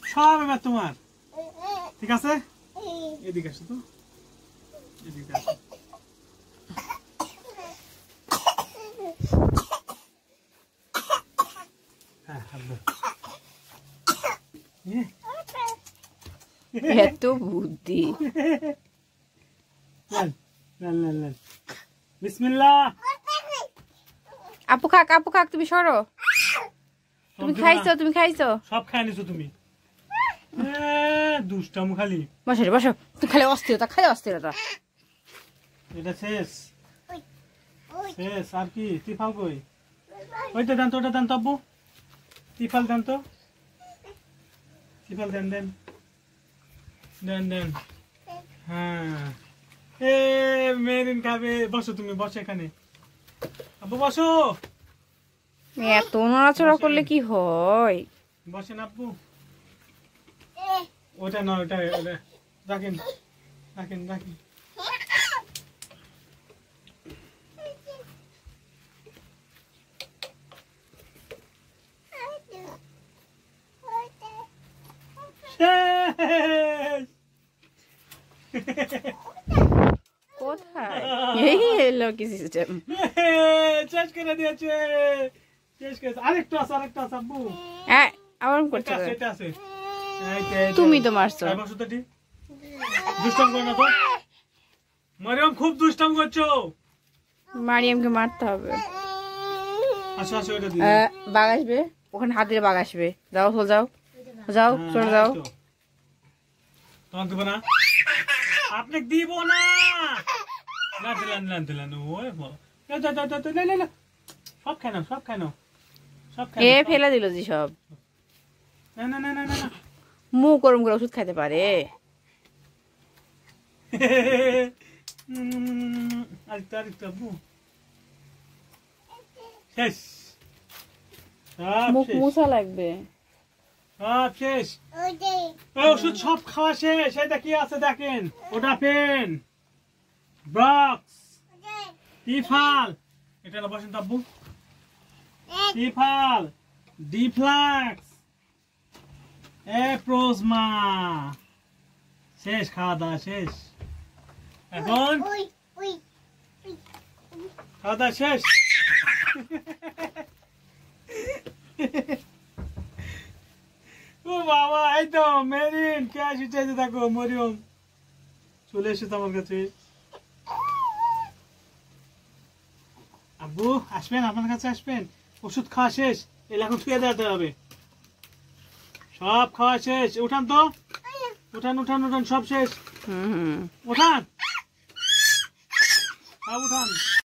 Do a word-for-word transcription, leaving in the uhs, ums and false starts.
সব এবার তোমার ঠিক আছে এদিকে আসো তো এদিকে আসো হ্যাঁ এত বুদ্ধি বিসমিল্লাহ আপু খাক আপু খাক তুমি সরো তুমি খাইছো তুমি খাইছো সব খাই নিছো তুমি দুষ্টাম খালি বসো রে বসো তুই খালি অস্থিরতা খালি অস্থিরতা এটা শেষ শেষ আর কি তিফাল কই ওইটা দেন তো ওটা দেন তো আব্বু তিফাল দেন তো তিফাল দেন দেন দেন দেন হ্যাঁ এ মেরিন খাবে বসো তুমি বসো এখানে আব্বু বসো এত নড়াচড়া করলে কি হয় বসেন আব্বু ওটা না ওটা রাখেন রাখেন রাখেন কোথায় এই এলো কি সিস্টেম শেষ করে দিয়েছে শেষ করে আরেকটা আছে আরেকটা আছে আব্বু হ্যাঁ আবার করতে এটা এটা আছে তুমি তো মারছো বসো তো ঠিক দুষ্টাম করো না তো মারিয়াম খুব দুষ্টাম করছো মারিয়ামকে মারতে হবে আসো আসো এটা দিই বাঘ আসবে ওখানে হাত দিয়ে বাঘ আসবে যাও চল যাও যাও চলে যাও তোমাকে দিব না আপনি দিব না না দিলাম না দিলাম ওই সব খাই নাও সব খাই নাও সব খাই এ ফেলে দিল জি সব না না না না না মুখ গরম করে ওষুধ খাইতে পারে আরেকটা আরেকটা আব্বু শেষ মুখ মুছা লাগবে সব শেষ ওষুধ সব খাওয়া শেষ এটা কি আছে দেখেন ওটা পেন বক্স টিফাল এটা না বসেন আব্বু টিফাল ডিফ্লাক্স এপ্রোজমা শেষ খাওয়া দাওয়া শেষ এখন খাওয়া দাওয়া শেষ ও বাবা এই তো মেরিন কে আসছে দেখো মরিয়ম চলে এসেছে আমার কাছে আব্বু আসবেন আপনার কাছে আসবেন ওষুধ খাওয়া শেষ এলে এখন শুয়ে দিতে হবে সব খাওয়া শেষ উঠান তো উঠান উঠান উঠান সব শেষ উঠান সব উঠান